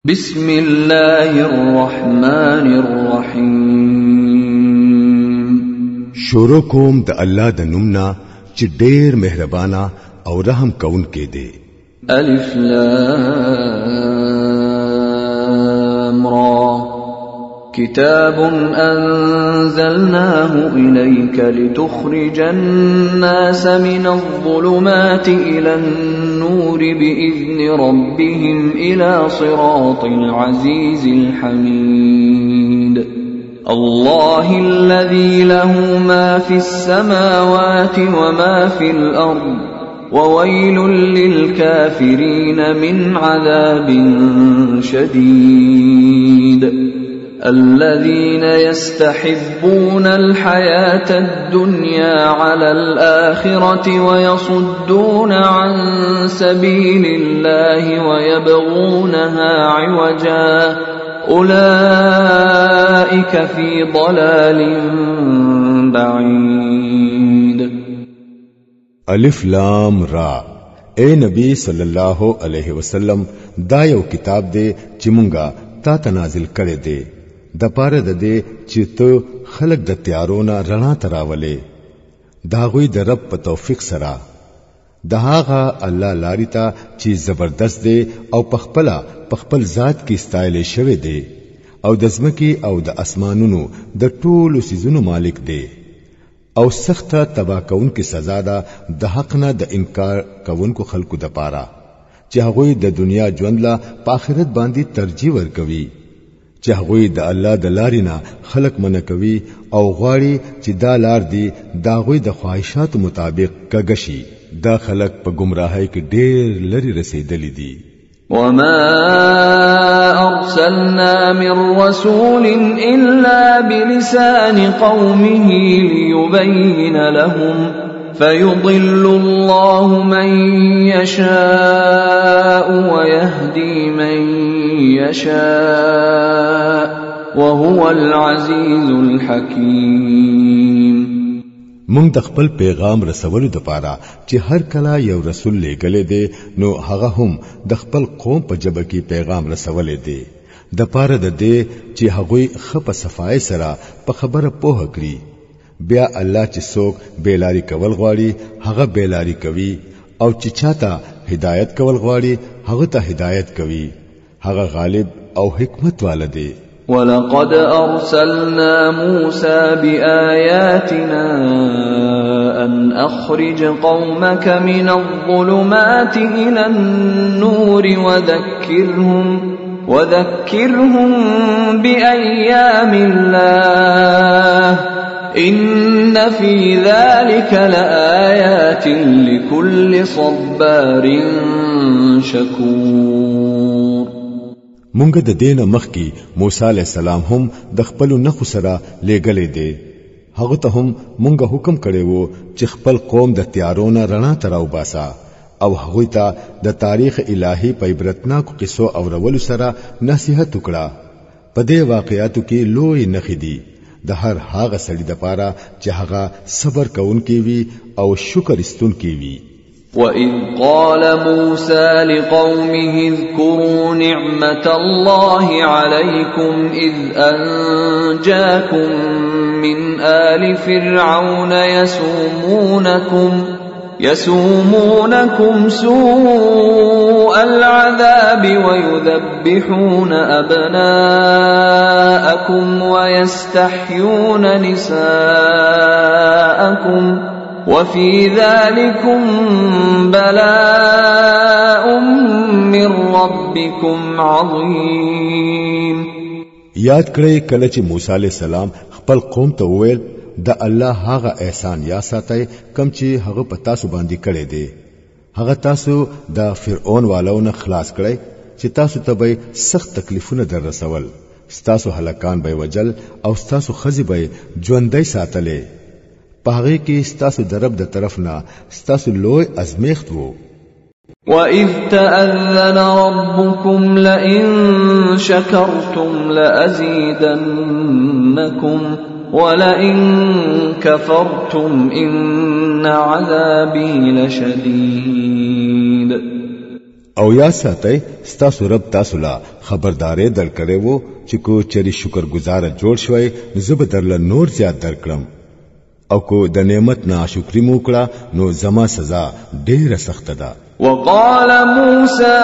بسم الله الرحمن الرحیم. شروع کوم د الله د نومنا چې ډېر مهربانا او رحم کون کې دی. الف لام را كتاب أنزلناه إليك لتخرج الناس من الظلمات إلى النور بإذن ربهم إلى صراط العزيز الحميد. الله الذي له ما في السماوات وما في الأرض وويل للكافرين من عذاب شديد. الذين يستحبون الحياة الدنيا على الآخرة ويصدون عن سبيل الله ويبغونها عوجا أولئك في ضلال بعيد. الف لام را. اے نبی صلی الله علیه وسلم دا یو کتاب دی چې مونږه تا ته نازل کړی دی د پاره د دې چې ته خلق د تیارونه رڼا تراولې دا غوي د رب په توفیق سره د هغه الله لاري ته چې زبردست دی او پخپل ذات کې استایل شوی دی او د زمکي او د اسمانونو د ټولو سيزونو مالک دی او سخت تبا کون کی سزا ده د حق نه د انکار کوونکو خلقو د پاره چې هغه د دنیا ژوند لا په آخرت باندې ترجیح ورکوي چې هغه د الله د لارې نه خلق منع کوي او غواړي چې دا لار دی دا غوي د خواهشات مطابق کګشي دا خلق په گمراهۍ کې ډېر لري رسیدلې دي. وما أرسلنا من رسول إلا بلسان قومه ليبين لهم فيضل الله من يشاء ويهدي من يشاء وهو العزيز الحكيم. مونږ د خپل پیغام رسولو د پاره چې هر کله یو رسول لېږلې دی نو هغه هم د خپل قوم په جبه کې پیغام رسولې دی د پاره د دې چې هغوی خپه صفای سره په خبره پوه کړي. بیا الله چې څوک بیلاری کول غواړي هغه بیلاری کوي او چې چاته هدایت کول غواړي هغه ته هدایت کوي. هغه غالب او حکمت والده. ولقد أرسلنا موسى بآياتنا أن أخرج قومك من الظلمات إلى النور وذكرهم بأيام الله إن في ذلك لآيات لكل صبار شكور. مونږ د دینه مخکي موسی علی السلام هم د خپل نخو سره لېګلې دي. هغه ته هم مونږ حکم کړی وو چې خپل قوم د تیارونه رڼا تراو باسا او هغه ته د تاریخ الهي په عبرتناکو قصو اورولو سره نصيحت وکړه. په دې واقعاتو کې لوی نخې دي د هر هغه سړي د پاره چې هغه صبر کوونکی وي او شکر استونکی وي. وَإِذْ قَالَ مُوسَى لِقَوْمِهِ اذْكُرُوا نِعْمَةَ اللَّهِ عَلَيْكُمْ إِذْ أَنْجَاكُمْ مِنْ آلِ فِرْعَوْنَ يَسُومُونَكُمْ سُوءَ الْعَذَابِ وَيُذَبِّحُونَ أَبْنَاءَكُمْ وَيَسْتَحْيُونَ نِسَاءَكُمْ وفي ذلكم بلاء من ربكم عظيم. یاد کړئ کله چې موسی علی السلام خپل قوم ته وویل د الله هغه احسان یا ساتي کم چې هغه په تاسو باندې کړی دی. هغه تاسو د فرعون والونه خلاص کړئ چې تاسو ته به سخت تکلیفونه در رسول. ستاسو هلاکان به وجل او ستاسو خزي به ژوندۍ ساتلې. پاغه کې ستاسو درب د طرف نه ستاسو لوی ازمیخت وو. وَإِذْ تَأَذَّنَ رَبُّكُمْ لَئِن شَكَرْتُمْ لَأَزِيدَنَّكُمْ وَلَئِن كَفَرْتُمْ إِنَّ عَذَابِي لَشَدِيدٌ. او یا ساتي ستاسو رب تاسو لا خبردارې درکړې وو چې کو چری شکر گزار جوړ شوي زب درل نور زیات درکړم او کو د نعمت ناشکری مو کړه نو زما سزا ډېره سخت ده. وقال موسى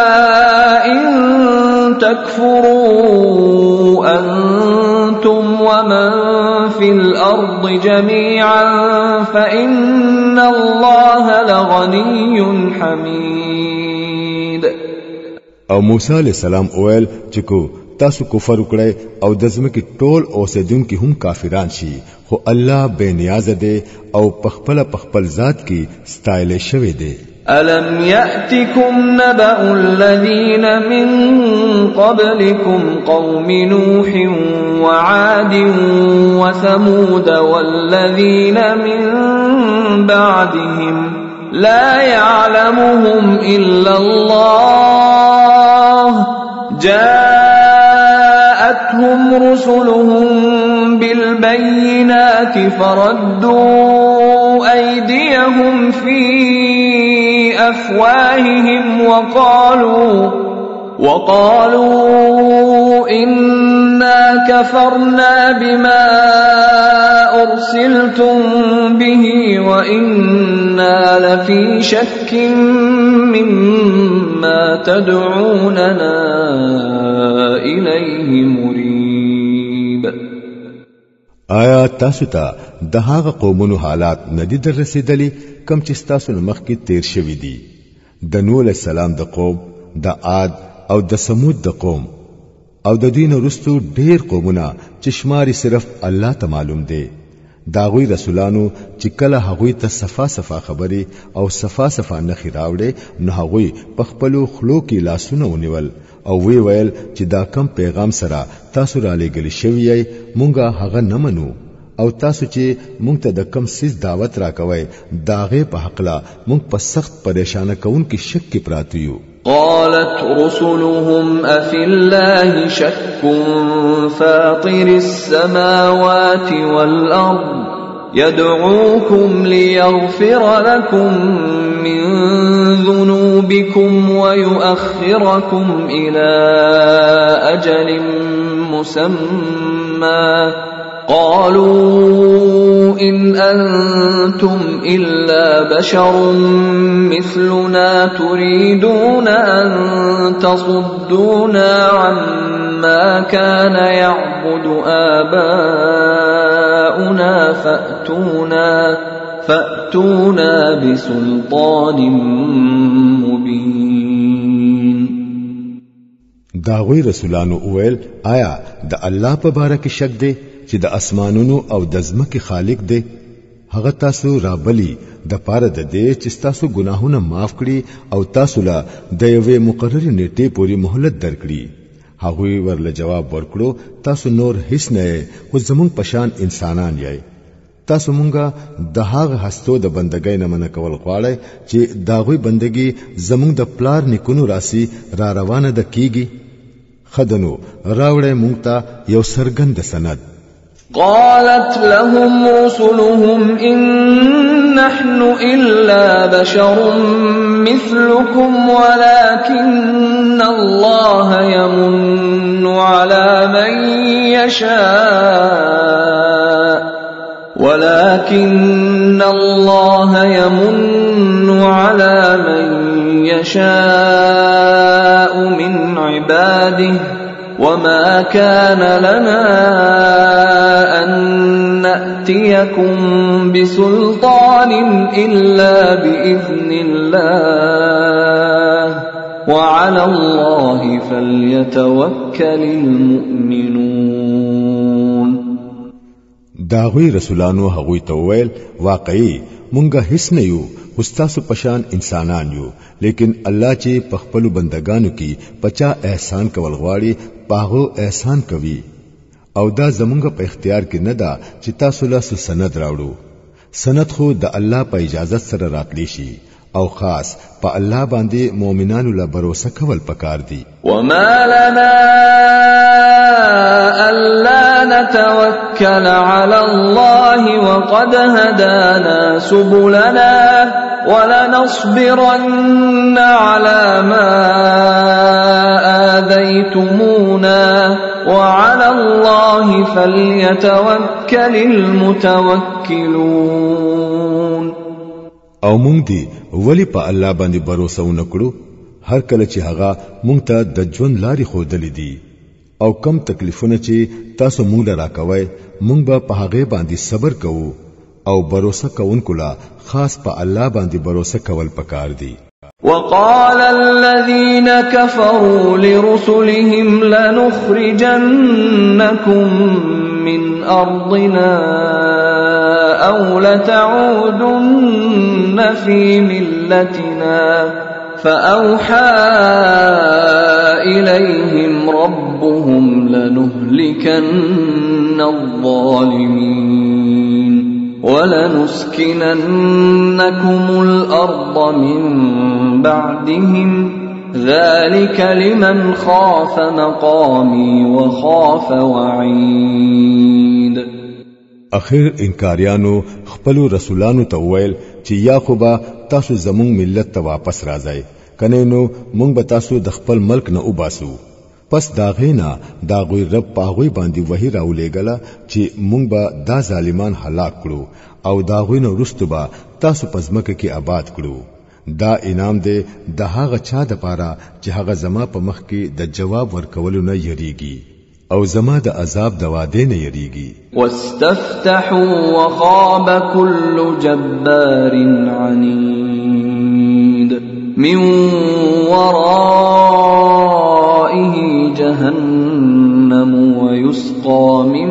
إن تكفروا أنتم ومن في الأرض جميعا فإن الله لغني حميد. او موسی علیہ السلام اویل چې کو تاسو کفر وکړئ او د ځمکې ټول اوسیدونکو هم کافران شي خو الله بے نیاز دی او پخپل ذات کې ستایل شوی دی. ألم يأتكم نبأ الذين من قبلكم قوم نوح وعاد وثمود والذين من بعدهم لا يعلمهم إلا الله جاءتهم رسلهم بالبينات فردوا أيديهم في أفواههم وقالوا إنا كفرنا بما أرسلتم به وإنا لفي شك مما تدعوننا إليه مريب. آیا تاسو ته د هغه قومونو حالات ندي در رسیدلی کم چې تاسو مخ کې تیر شوی دي؟ د نوح علیہ السلام د قوم، د عاد او د ثمود د قوم او د دین وروستو ډیر قومونه چې شماري صرف الله ته معلوم دي. داغوی رسولانو چې کله هغوی ته صفا خبري او صفا نخي راوړي نو هغوی په خپلو خلو کې لاسونه ونیول او وی ویل چې دا کم پیغام سره تاسو را لېږل شوی مونږه هغه نه منو او تاسو چې مونږ ته د کم سیس دعوت راکوي داغه په حقلا مونږ په سخت پریشانه کون کې شک کې پراته یو. قالت رسلهم أفي الله شك فاطر السماوات والأرض يدعوكم ليغفر لكم من ذنوبكم ويؤخركم إلى أجل مسمى قالوا إن أنتم إلا بشر مثلنا تريدون أن تصدونا عما كان يعبد آباؤنا فأتونا بسلطان مبين. داوی رسولانو اویل آیا د الله په باره کې شک دی چې د اسمانونو او د ځمکې خالق دی؟ هغه تاسو رابلی د پاره د دې چې تاسو ګناهونه معاف کړي او تاسو لا د یوې مقرره نیټه پورې مهلت درکړي. هغه ورله جواب ورکړو تاسو نور هیڅ نه خو زمون پشان انسانان یای. تاسو مونږه د هغه هستو د بندګۍ نه منع کول غواړئ چې داغوی بندګي زمونږ د پلار نکونو راسي را روانه د کیږي. خدنو راوړې مونږ ته یو سرګند سند. قالت لهم رسلهم إن نحن إلا بشر مثلكم ولكن الله يمن على من يشاء من عباده وما كان لنا أن نأتيكم بسلطان إلا بإذن الله وعلى الله فليتوكل المؤمنون. داغوی رسولانو هغوی ته ویل واقعي مونږه هیڅ نه یو استاسو پشان انسانان یو لیکن الله چې په خپل بندگانو کې پچا احسان کول غواړي پاغو احسان کوي او دا زمونږ په اختیار کې نه ده چې تاسو له سند راوړو. سند خو د الله په اجازه سره راتلی شي او خاص په الله باندې مؤمنانو له باور کول پکار دي. وما لنا ألا نتوكل على الله وقد هدانا سبلنا ولنصبرن على ما آذيتمونا وعلى الله فليتوكل المتوكلون. او مونږ دی ولی په الله باندې باور ونکړو هر کله چې هغه مونږ ته د ژوند لارې ښودلې دي او کم تکلیفونه چې تاسو مونږ له راکوي مونږ به په هغه باندې صبر کوو او باور کوونکو لا خاص په الله باندې باور کول پکار دي. وقال الذين كفروا لرسلهم لنخرجنكم من أرضنا أو لتعودن في ملتنا فأوحى إليهم ربهم لنهلكن الظالمين ولنسكننكم الأرض من بعدهم ذلك لمن خاف مقامي وخاف وعيد. اخر انکاریانو خپل رسولانو ته ویل چې یا خو به تاسو زموږ ملت ته واپس راځئ کنه نو مونږ به تاسو د خپل ملک نه وباسو. پس دا غینا دا غوی رب پاغوی باندې وحی راولېګله چې مونږ به دا ظالمان هلاک کړو او دا غوی نو رستو به تاسو پزمکه کې آباد کړو. دا انعام دی د هغه چا د پاره چې هغه زما په مخ کې د جواب ورکولو نه یریږي او زما د عذاب د وعده نه یریږي. واستفتحوا وخاب كل جبار عنيد من ورائه جهنم ويسقى من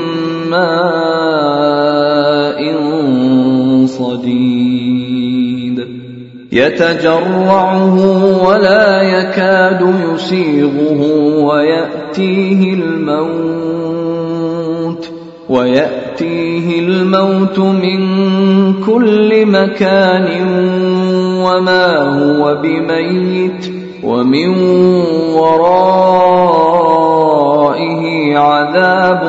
ماء صديد يتجرعه ولا يكاد يسيغه ويأتيه الموت من كل مكان وما هو بميت ومن ورائه عذاب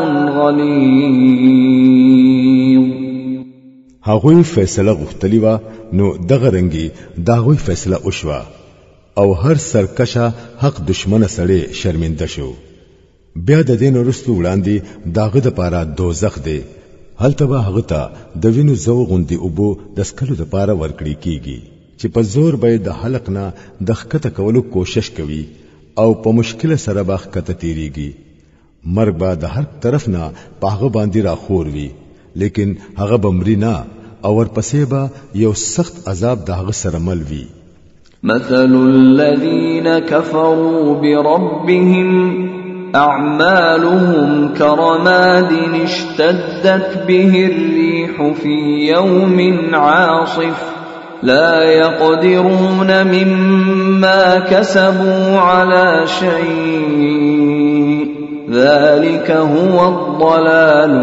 غليظ. هغوی فیصله غوښتلی و نو دغه رنګي داغوی فیصله وشوه او هر سرکشه حق دشمنه سړی شرمنده شو. بیا د دین ورستو وړاندې داغه د پاره دوزخ دی هلته به هغه ته د وینو زو غوندي اوبو د سکلو د پاره ورکړي کیږي چې په زور به د حلق نه د خکته کولو کوشش کوي او په مشکل سره به خکته تیریږي. مرګ به د هر طرف نه په هغه باندې راخور وي لیکن هغه بمری نه او ورپسې به یو سخت عذاب د هغه سره مل وي. مثل الذين كفروا بربهم أعمالهم كرماد اشتدت به الريح في يوم عاصف لا يقدرون مما كسبوا على شيء ذلك هو الضلال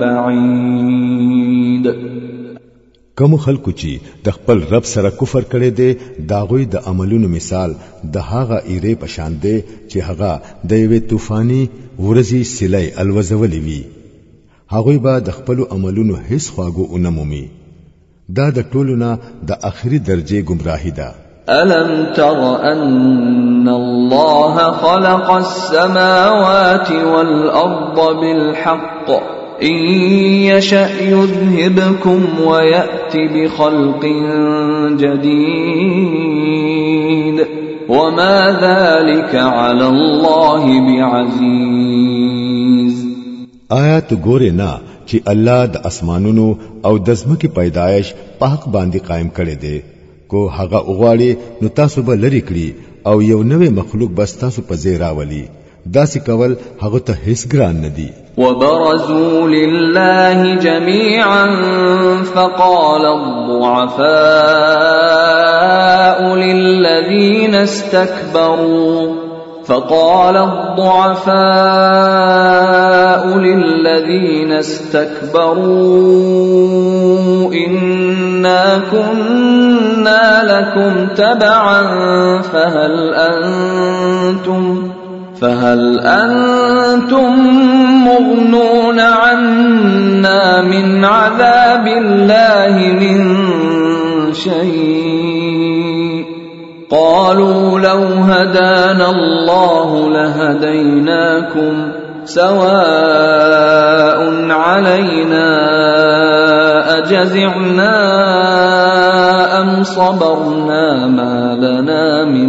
البعيد. کوم خلکو چې د خپل رب سره کفر کړي دي داغوی د عملونو مثال د هغه ایره پشان دی چې هغه د یوې طوفاني ورزي سلای الوزولې وي. هغوی به د خپل عملونو هیڅ خواږو اونمومي. دا د ټولو نه د اخري درجه گمراهی ده. ألم تر أن الله خلق السماوات والأرض بالحق إن يشأ يذهبكم ويأت بخلق جديد وما ذلك على الله بعزيز. آیات ګوره نه چې الله د اسمانونو او د ځمکې پیدایش په حق باندې قائم کړي دي. کو هغه اوغاړي نو تاسو به لری کړی او یو نوې مخلوق بس تاسو په ځای راولي. داسې کول هغه ته هیڅ ګران نه دي. وبرزوا لله جميعا فقال الضعفاء للذين استكبروا إنا كنا لكم تبعا فهل أنتم مغنون عنا من عذاب الله من شيء قالوا لو هدانا الله لهديناكم سواء علينا أجزعنا أم صبرنا ما لنا من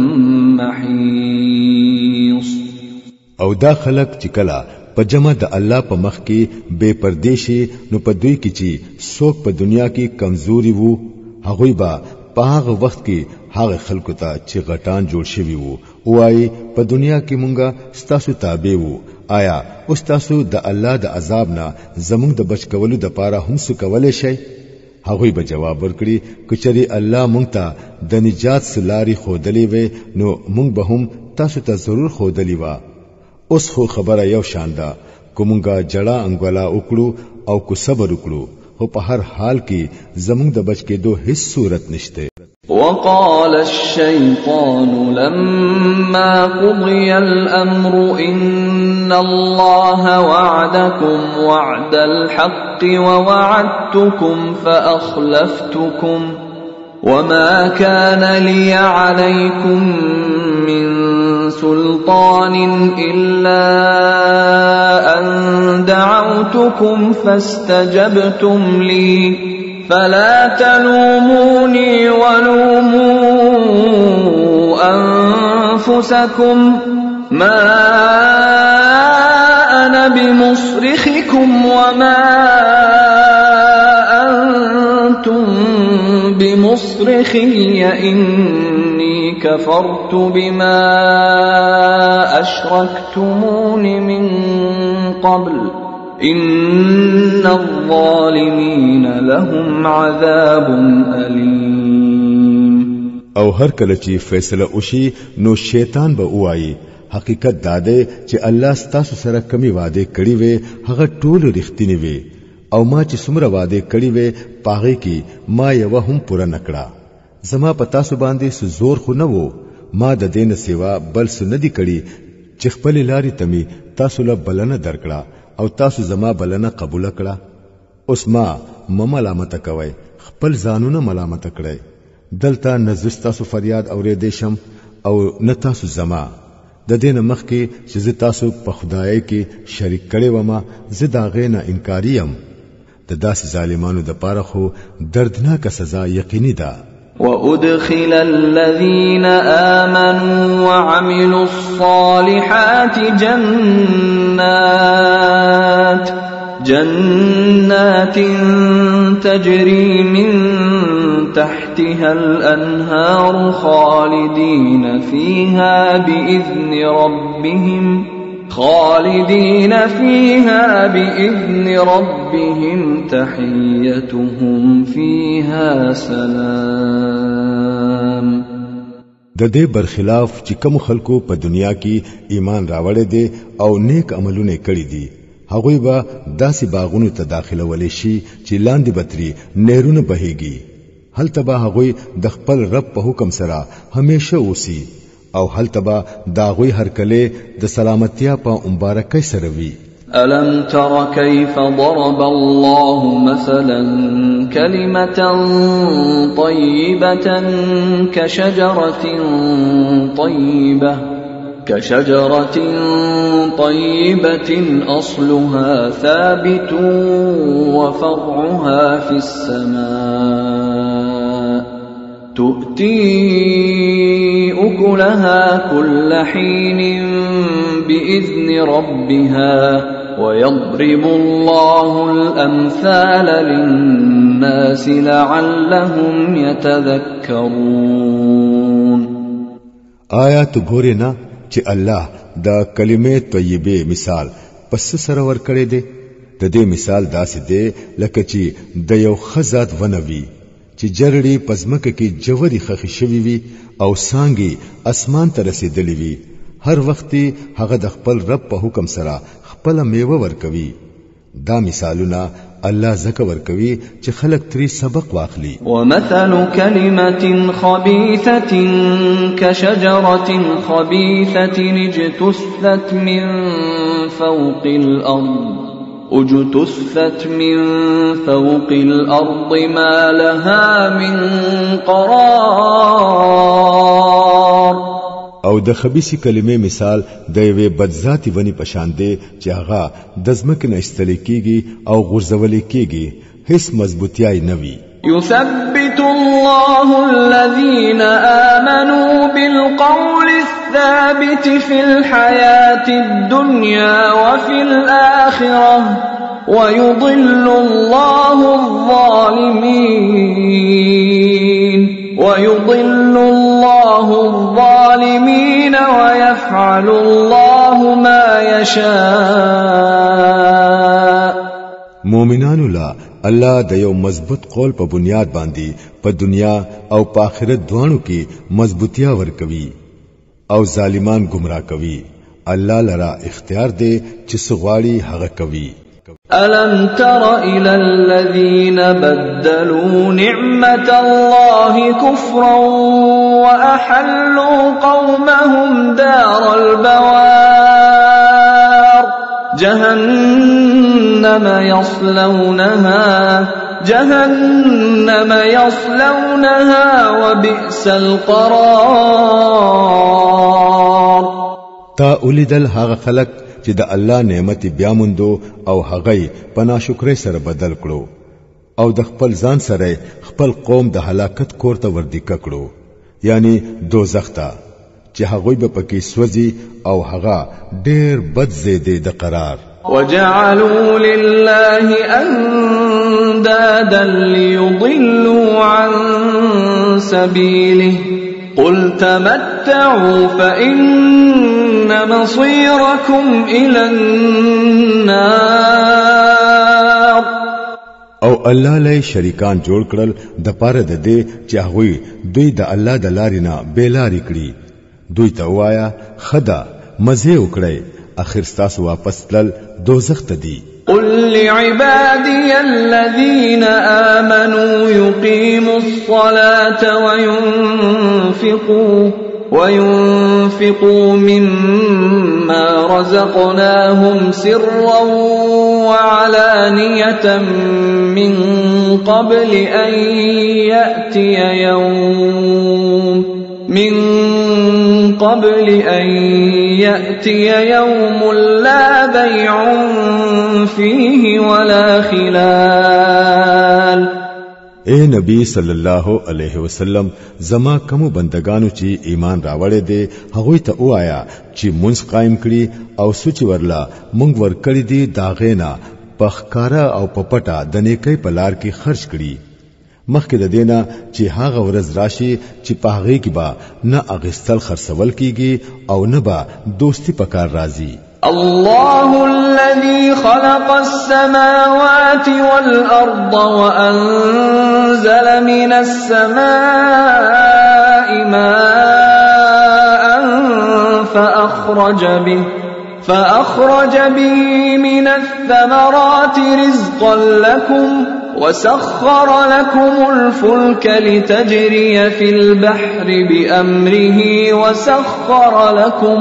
محيص. او دا خلق چې کله په جمع د الله په مخ کې بے پردیشي نو په دوی کې چې څوک په دنیا کې کمزوري وو هغوی به په هغه وخت کې هغه خلکو ته چې غټان جوړ شوی وو وایي په دنیا کې مونږه ستاسو تابع وو آیا اوس تاسو د الله د عذاب نه زموږ د بچ کولو د پاره هم څه کولای شئ؟ هغوی به جواب ورکړي کچري الله مونږ ته د نجات سلاري خودلې وي نو مونږ به هم تاسو ته ضرور خودلې وا. اوس خو خبره یو شان ده کومګه جړه انګولا وکړو او کو صبر وکړو خو په هر حال کې زموږ د بچ کېدو هیڅ صورت نشته. وقال الشيطان لما قضي الأمر إن الله وعدكم وعد الحق ووعدتكم فأخلفتكم وما كان لي عليكم من سلطان إلا أن دعوتكم فاستجبتم لي فلا تلوموني ولوموا أنفسكم ما أنا بمصرخكم وما أنتم بمصرخي إني كفرت بما أشركتمون من قبل إن الظالمين لهم عذاب أليم. او هر کله چې فیصله وشي نو شیطان به وایي حقیقت داده چې الله ستاسو سره کمی وعده کړی وي هغه ټول رښتینی وي او ما چې څومره وعده کړی وي پاغه کې ما یو هم پوره نکړه. زما پتا سو باندې زور خو نه وو ما د دین سیوا بل څه نه دی کړی چې خپل لاري تمي تاسو له بلنه درکړه او تاسو زما بلنه قبول کړه. اوس ما ملامت کوي خپل ځانونه ملامت کړئ دلته نزست تاسو فریاد اورې دیشم او نه تاسو زما د دین مخ کې چې تاسو په خدای کې شریک کړي وما زه دا غینه انکاریم. د داس ظالمانو د پاره خو دردناک سزا یقیني ده. وأدخل الذين آمنوا وعملوا الصالحات جنات تجري من تحتها الأنهار خالدين فيها بإذن ربهم تحيتهم فيها سلام. د دې برخلاف چې کوم خلکو په دنیا کې ایمان راوړی دي او نیک عملونه کړی دي هغوی به داسې باغونو ته داخله ولې شي چې لاندې بتري نهرونه بهيږي. هلته به هغوی د خپل رب په حکم سره همیشه اوسي او هلته به داغوی هر کله د سلامتیا په مبارکۍ سره وي. ألم تر كيف ضرب الله مثلا كلمة طيبة كشجرة طيبة أصلها ثابت وفرعها في السماء تؤتي أكلها كل حين بإذن ربها ويضرب الله الأمثال للناس لعلهم يتذكرون. آیات ګورې نه چې الله د کلمې طیبه مثال پس سره ور کړی دی. د دې مثال داسې دی لکه چې د یو خزات ونوي چې جرړي پزمکه کې جوړي خخ شوی وي او سانګي اسمان ته رسیدلی وي. هر وخت هغه د خپل رب په حکم سره خپل میوه ورکوي. دا مثالونه الله زکه ورکوي چې خلق تری سبق واخلي. ومثل كلمة خبيثة كشجرة خبيثة اجتثت من فوق الأرض اجتثت من فوق الأرض ما لها من قرار. او د خبيثي کلمې مثال د یوې بدذاتی ونی پشان دی چې هغه د ځمکې نه ایستل کېږي او غورځول کېږي، هیڅ مضبوطیای نه وي. يثبت الله الذين آمنوا بالقول الثابت في الحياة الدنيا وفي الآخرة ويضل الله الظالمين ويفعل الله ما يشاء. مومنانو لا الله د یو مضبوط قول په بنیاد باندې په دنیا او په آخرت دوانو کې مضبوطیا ورکوي او ظالمان گمراه کوي. الله لرا اختیار دی چې سغواړي هغه کوي. ألم تر إلى الذين بدلوا نعمة الله كفرا وأحلوا قومهم دار البوار جهنم يصلونها وبئس القرار. تا اولیدل هغه خلق چې د الله نعمت بیا موندو او هغه په ناشکرۍ سره بدل کړو او د خپل ځان سره خپل قوم د هلاکت کور ته وردیکه کړو، یعنی دوزخ ته چې هغه به پکې سوځي او هغه ډېر بد زیاده د قرار. وجعلوا لله أندادا ليضلوا عن سبيله قل تمتعوا فإن مصيركم إلى النار. او الله له شریکان جوړ کړل د پاره د دې چې هغه دوی د الله د لارې نه بیلاری کړی. دوی ته وایا خدا مزه وکړي، اخر تاسو واپس تل دوزخ ته دي. قل لعبادي الذين آمنوا يقيموا الصلاة وينفقوا مما رزقناهم سرا وعلانية من قبل أن يأتي يوم لا بيع فيه ولا خلال. اے نبی صلی الله علیه وسلم زما کوم بندگانو چې ایمان راوړې دي هغه ته وایا چې مونږ قائم کړي او سوچ ورلا مونږ ور کړی دي داغینا پخکارا او پپټا د نیکي په لار کې خرج کړي، مخکې د دینا چې هغه ورځ راشي چې په هغه کې با نه اغستل خرڅول کیږي او نه با دوستی پکار راځي. الله الذي خلق السماوات والأرض وأنزل من السماء ماء فأخرج به من الثمرات رزقا لكم وسخر لكم الفلك لتجري في البحر بأمره وسخر لكم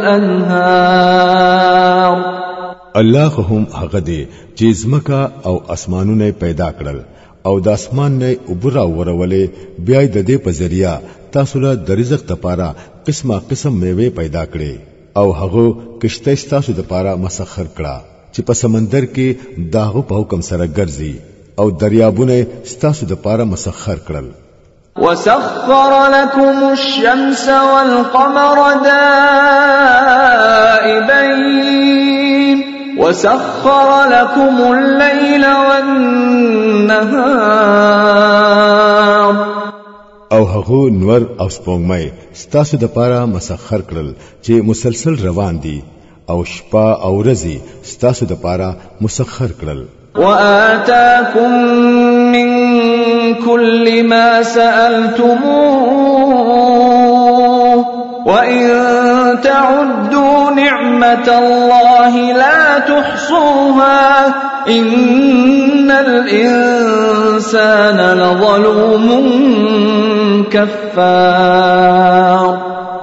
الأنهار. الله هم هغه دی چې زمکا او اسمانونه پیدا کړل او د اسمان نه وبرا ورولې بیا د دې په ذریعہ تاسو له د رزق لپاره قسمه قسم میوه پیدا کړې او هغه کشته تاسو د لپاره مسخر کړه چې په سمندر کې داغه په حکم سره ګرځي او دریابونه ستاسو د پاره مسخر کړل. وسخر لكم الشمس والقمر دائبين وسخر لكم الليل والنهار. او هغه نور او سپوږمۍ ستاسو د پاره مسخر کړل چې مسلسل روان دي او شپه او ورځې ستاسو د پاره مسخر کړل. وآتاكم من كل ما سألتموه وإن تعدوا نعمة الله لا تحصوها إن الإنسان لظلوم كفار.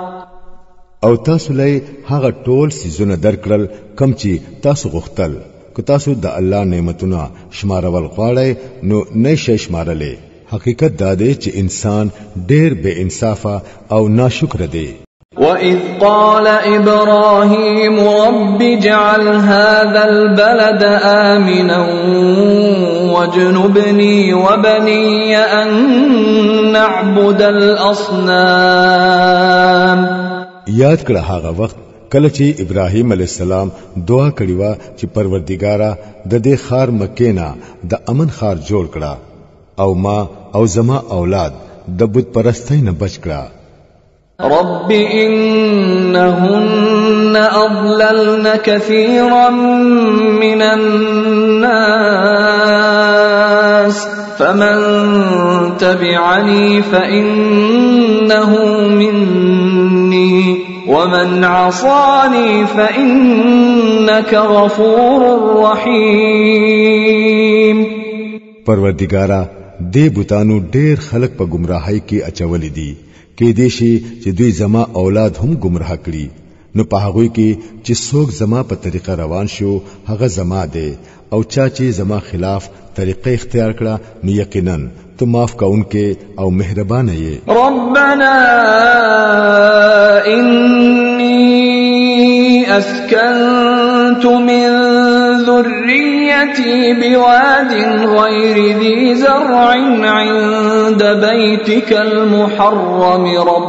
او تاسو لای هغه ټول سيزونه درکړل کم چې تاسو غوښتل که تاسو د الله نعمتونه شمارول غواړئ نو نشئ شمارلې. حقیقت دا دی چې انسان ډېر بے انصافه او ناشکر دی. وَإِذْ قَالَ إِبْرَاهِيمُ رَبِّ اجْعَلْ هَذَا الْبَلَدَ آمِنًا وَاجْنُبْنِي وَبَنِيَّ أَن نَّعْبُدَ الْأَصْنَامَ. یاد کړه هغه وخت کله چې ابراهیم علی السلام دعا کړې و چې پروردګارا د دې خار مکه نه د امن خار جوړ کړه او ما او زما اولاد د بت پرستۍ نه بچ کړه. رب إنهن أضللن كثيرا من الناس فمن تبعني فإنه مني ومن عصاني فإنك غفور رحيم. پروردگارا دې بوتانو ډېر خلک په گمراهۍ کې اچولې دي کې دې شي چې دوی زما اولاد هم گمراه کړي نو په هغه کې چې څوک زما په طریقه روان شو هغه زما دی او چا چې زما خلاف طریقه اختیار کړه نو یقینا تو معاف کونکي او مهربان یې. ربنا إني أسكنت من ذريتي بواد غير ذي زرع عند بيتك المحرم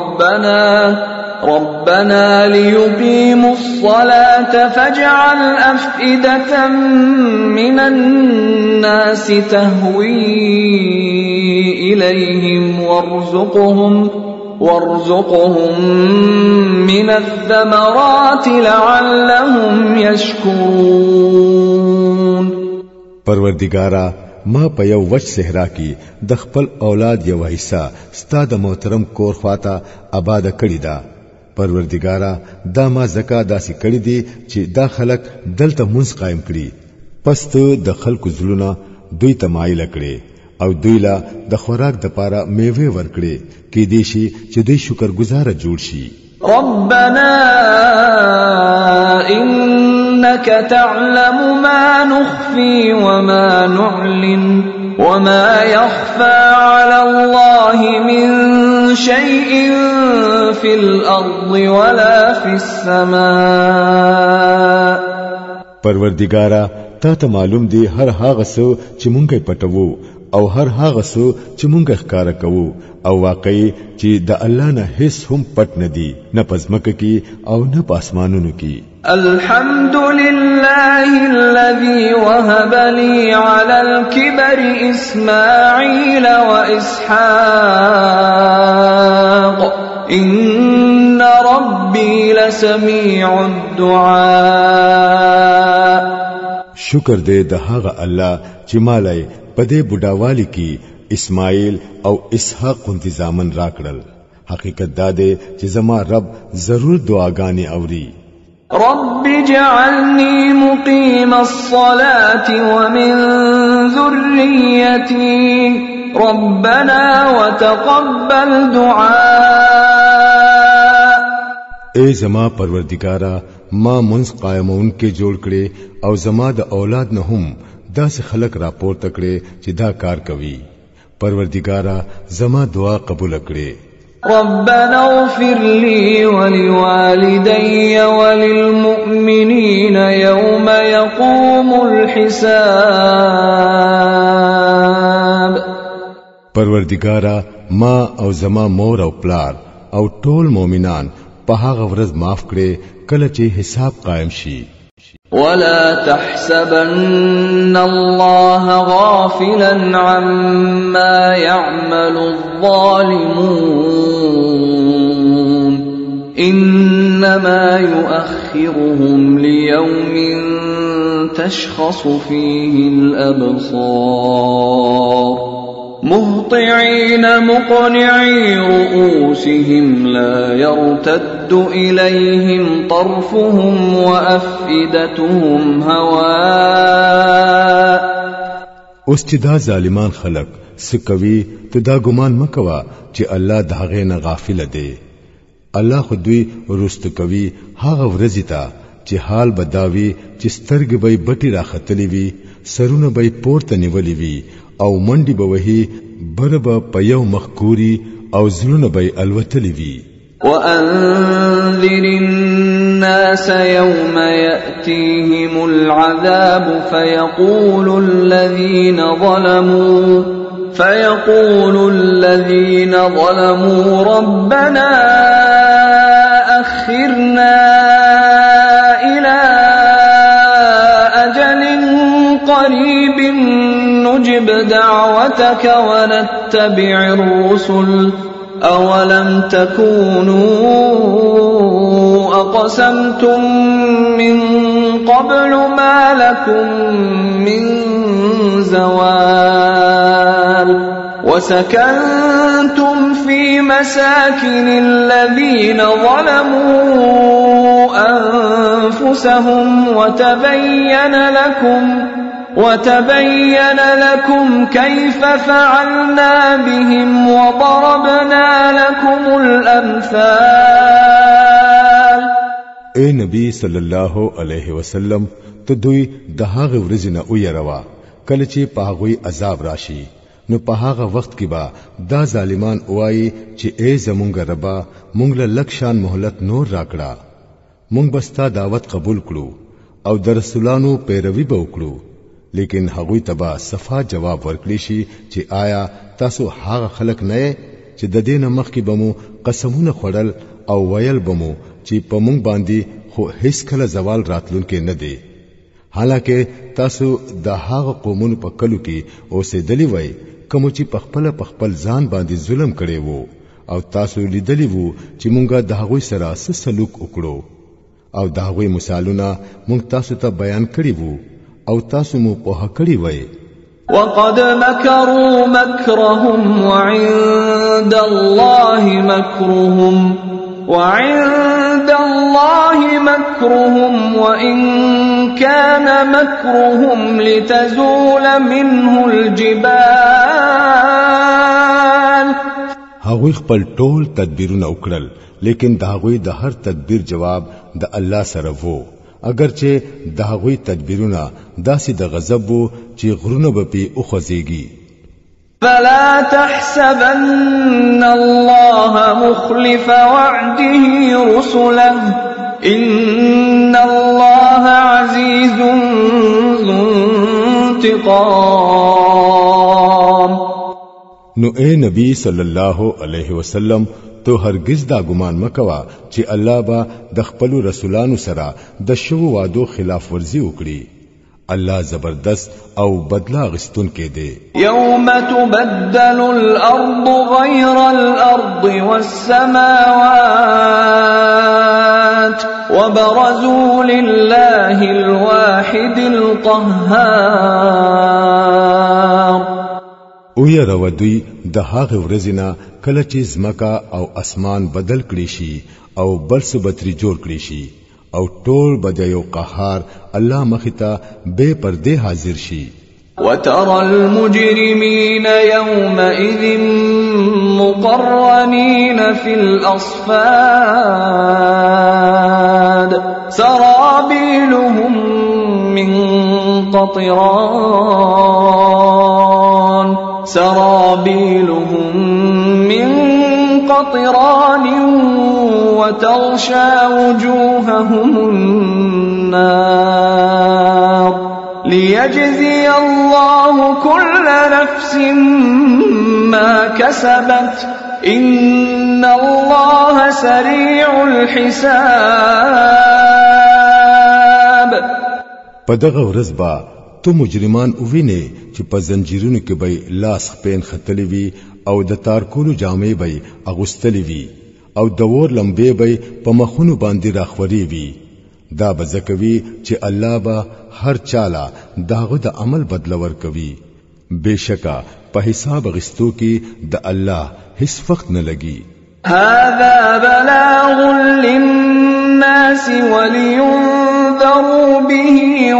ربنا ليقيموا الصلاة فاجعل أفئدة من الناس تهوي إليهم وارزقهم من الثمرات لعلهم يشكرون. پروردگارا ما په یو وچ صحرا کې د خپل اولاد یو حصہ ستاد محترم کور خواته آباد کړی دا. پروردگارا دا ما زکا داسې کړی دی چې دا خلک دلته منځ قائم کړي پس ته د خلکو زلونه دوی تمایل کړي او دوی لا د خوراک د پاره میوه ورکړي کې دي شي چې دوی شکرګزار جوړ شي. ربنا إنك تعلم ما نخفي وما نعلن وما يخفى على الله من شيء في الأرض ولا في السماء. پروردگارا تا ته معلوم دی هر هغه څه چې مونږه پټوو او هر هغه څه چې مونږه ښکارا کوو او واقعي چې د الله نه هیڅ هم پټ نه دی نه پزمکه کې او نه پاسمانونو کې. الحمد لله الذي وهب لي على الكبر إسماعيل وإسحاق إن ربي لسميع الدعاء. شکر دې د هغه الله چې مالای په دې بډاوالي کې اسماعیل او اسحاق انتظامن راکړل. حقیقت دا دی چې زما رب ضرور دعاګانې اوري. رب اجعلني مقيم الصلاة ومن ذريتي ربنا وتقبل دعاء. اے زما پروردگارا ما منځ قائمون کې جوړ کړي او زما د اولاد نه هم داسې خلک راپورته کړي چې دا کار کوي. پروردگارا زما دعا قبول کړي. ربنا اغفر لي ولوالدي وللمؤمنين يوم يقوم الحساب. پروردگارا ما او زما مور او پلار او ټول مؤمنان په هغه ورځ معاف کړي کله چې حساب قائم شي. ولا تحسبن الله غافلا عما يعمل الظالمون إنما يؤخرهم ليوم تشخص فيه الأبصار مهطعين مقنعي رؤوسهم لا يرتد إليهم طرفهم وأفئدتهم هواء. اوس چې دا ظالمان خلق سکوي ته دا ګمان مکوا چې الله د هغه نه غافل دی. الله خو دوی ورست کوي هغه ورځی ته چې حال بداوي چې سترګې به بټي راختلې وي سرونه به پورته نیولې وي او منډي به وهي برب په یو مخکوري او زلونه به الوتلې وي وأنذر الناس يوم يأتيهم العذاب فيقول الذين ظلموا ربنا أخرنا إلى أجل قريب نجب دعوتك ونتبع الرسل أولم تكونوا أقسمتم من قبل ما لكم من زوال وسكنتم في مساكن الذين ظلموا أنفسهم وتبين لكم كيف فعلنا بهم وضربنا لكم الأمثال اے نبی صلی الله علیه وسلم ته دوی د هغه ورځې نه ویروا کله چې په هغه عذاب راشي نو په هغه وخت کې با دا ظالمان وایي چې اے زمونږ ربا مونږ له لکشان مهلت نور راکړه مونږ بستا دعوت قبول کړو او د رسولانو پیروي به وکړو لیکن هغوی تبا صفا جواب ورکړي شي چې آیا تاسو هغه خلک نه چې د دین مخ کې بمو قسمونه خړل او ویل بمو چې په مونږ باندې خو هیڅ کله زوال راتلونکي نه دی حالکه تاسو د هغه قومونو په کلو کې اوسېدلی وای کوم چې په خپل ځان باندې ظلم کړي وو او تاسو لیدلی وو چې مونږه د هغوی سره سلوک وکړو او د هغوی مثالونه مونږ تاسو ته بیان کړي وو او تاسو مو په کړي وای وقد مكروا مكرهم وعند الله مكرهم وإن كان مكرهم لتزول منه الجبال هغوی خپل ټول تدبیرونه وکړل لیکن د هغوی د هر تدبیر جواب د الله سره وو اگرچه د هغوی تدبیرونه داسې د غضب وو چې غرونه به پی اوخزيږي فلا تحسبن الله مخلف وعده رسله إن الله عزيز ذو انتقام نو اے نبی صلی الله علیه وسلم تو هرگز دا ګمان مکوا چې الله با د خپل رسولانو سره د شو وعدو خلاف ورزي وکړي الله زبردست او بدلا غستون کې دی يوم تبدل الأرض غير الأرض والسماوات وبرزوا لله الواحد القهار او یا رودوی د هغه ورځینا کله چې زمکا او اسمان بدل کړي شي او بل څه بتري جوړ کړي شي او ټول بدایو قهار الله مختا بے پرده حاضر شي وترى المجرمين يومئذ مقرنين في الأصفاد سرابيلهم من قطران وتغشى وجوههم النار ليجزي الله كل نفس ما كسبت إن الله سريع الحساب پدغه ورځ با تو مجرمان وویني چې په زنجیرونو کې به لاس خپین ختلی وي او د تارکولو جامې به اغوستلی وي او د ور لمبې به په مخونو باندې راخوري وي دا بزکوي چې الله به هر چاله داغه د عمل بدل ورکوي بشکا په حساب غستو کې د الله هیڅ وخت نه لګي هذا بلاغ للناس ولينذروا به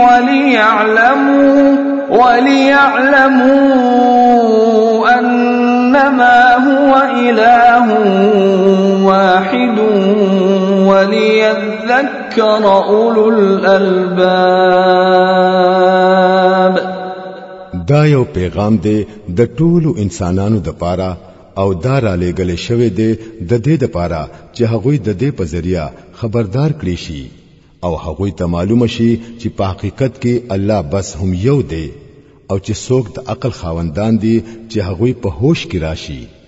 وليعلموا أنما هو إله واحد وليذكر ليذكر أولو الألباب. دا یو پیغام دی د ټولو انسانانو د پاره او دا را لېږل شوی دی د دې د پاره چې هغوی د دې په ذریعہ خبردار کړي شي او هغوی ته معلومه شي چې په حقیقت کې الله بس هم یو دی او چې څوک د عقل خاوندان دي چې هغوی په هوش کې راشي